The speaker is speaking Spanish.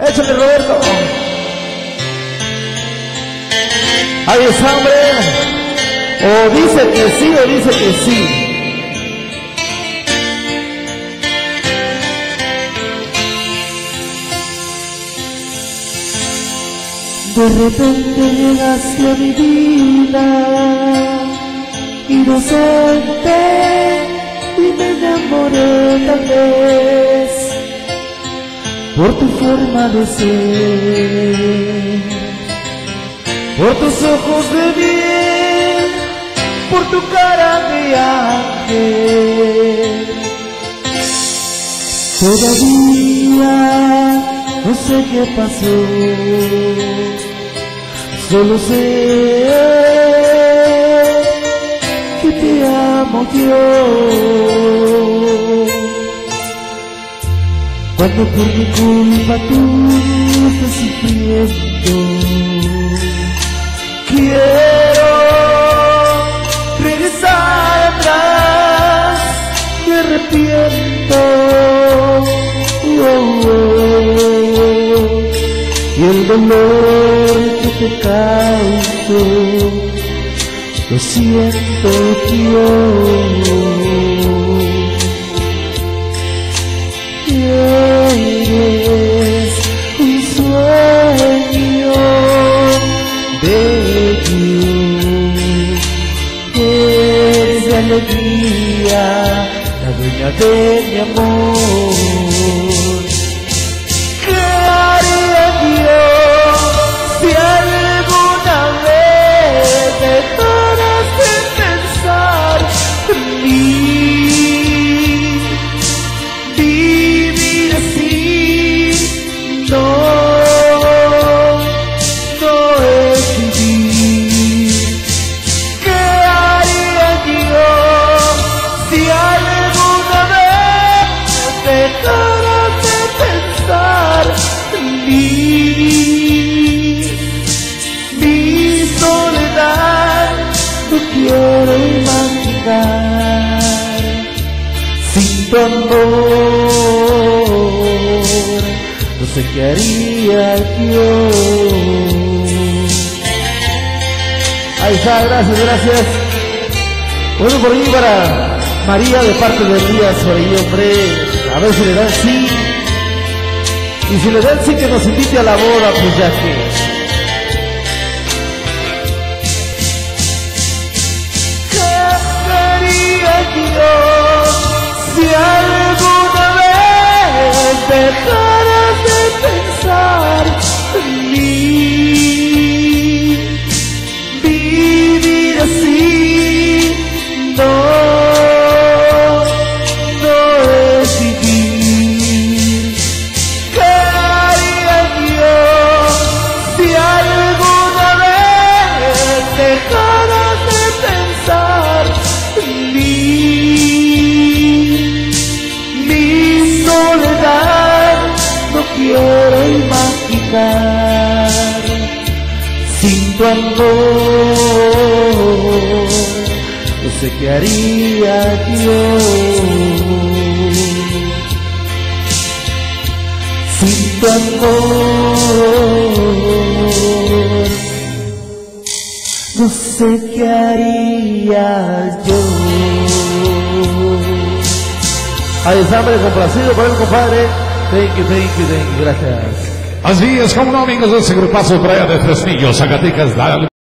Échale, Roberto. Ahí está, hombre. O dice que sí, o dice que sí. De repente llegaste a mi vida, inocente, y me enamoré tal vez por tu forma de ser, por tus ojos de miel, por tu cara de ángel. Todavía no sé qué pasó, solo sé que te amo yo. Cuando por mi culpa tú estás sufriendo, quiero regresar atrás, me arrepiento. Y el dolor que te causo lo siento yo. Eres un sueño bello, eres de alegría, la dueña de mi amor. Mi soledad no quiero imaginar, sin tu amor no sé qué haría yo. Ahí está, gracias, gracias. Bueno, por ahí para María de parte de Elías, por ahí, hombre. A ver si le dan sí. Y si le dan sí, que nos invite a la boda, pues ya que. ¿Qué haría yo si alguna vez dejaras de pensar en mí? Vivir así no es vivir. ¿Qué haría yo si alguna vez dejaras de pensar en mí? Mi soledad no quiero imaginar, sin tu amor no sé qué haría yo. Sin tu amor no sé qué haría yo. Ahí está, hombre, complacido por el compadre. Thank you, gracias. Así es, como no, amigos de ese grupazo por allá de Fresnillo, Zacatecas.